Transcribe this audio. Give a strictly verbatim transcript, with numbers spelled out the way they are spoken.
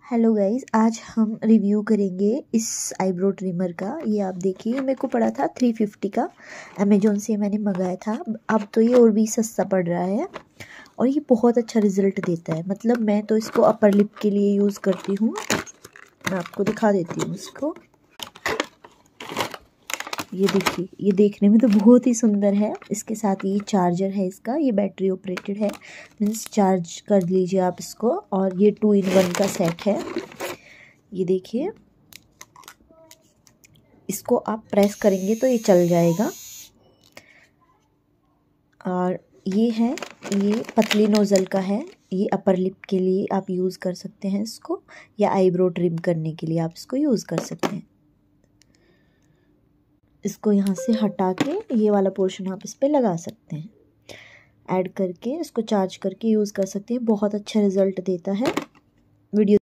Hello guys, आज हम review करेंगे इस आईब्रो ट्रिमर का। ये आप देखिए, मेरे को पड़ा था थ्री फिफ्टी का, अमेजोन से मैंने मंगाया था। अब तो ये और भी सस्ता पड़ रहा है और ये बहुत अच्छा रिजल्ट देता है। मतलब मैं तो इसको अपर लिप के लिए यूज़ करती हूँ। मैं आपको दिखा देती हूँ इसको। ये देखिए, ये देखने में तो बहुत ही सुंदर है। इसके साथ ये चार्जर है इसका, ये बैटरी ऑपरेटेड है, मीन्स चार्ज कर लीजिए आप इसको। और ये टू इन वन का सेट है। ये देखिए, इसको आप प्रेस करेंगे तो ये चल जाएगा। और ये है, ये पतली नोज़ल का है। ये अपर लिप के लिए आप यूज़ कर सकते हैं इसको, या आईब्रो ट्रिम करने के लिए आप इसको यूज़ कर सकते हैं। इसको यहाँ से हटा के ये वाला पोर्शन आप इस पे लगा सकते हैं। ऐड करके इसको चार्ज करके यूज़ कर सकते हैं। बहुत अच्छा रिज़ल्ट देता है। वीडियो